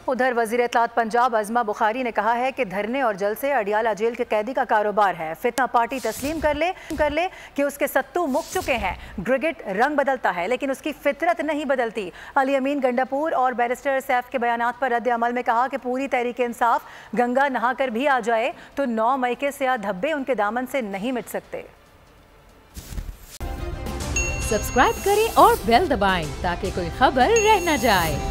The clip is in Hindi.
उधर वजीर इत्तलात पंजाब अज़मा बुखारी ने कहा है कि धरने और जलसे अडियाला जेल के कैदी का कारोबार है। फितना पार्टी तस्लीम कर ले कि उसके सत्तू मुक चुके हैं। गिरगिट रंग बदलता है लेकिन उसकी फितरत नहीं बदलती। अली अमीन गंडापुर और बैरिस्टर सैफ के बयानात पर रद्द अमल में कहा कि पूरी तहरीक इंसाफ गंगा नहाकर भी आ जाए तो 9 मई के स्याह धब्बे उनके दामन से नहीं मिट सकते। सब्सक्राइब करें और बेल दबाएं ताकि कोई खबर रह न जाए।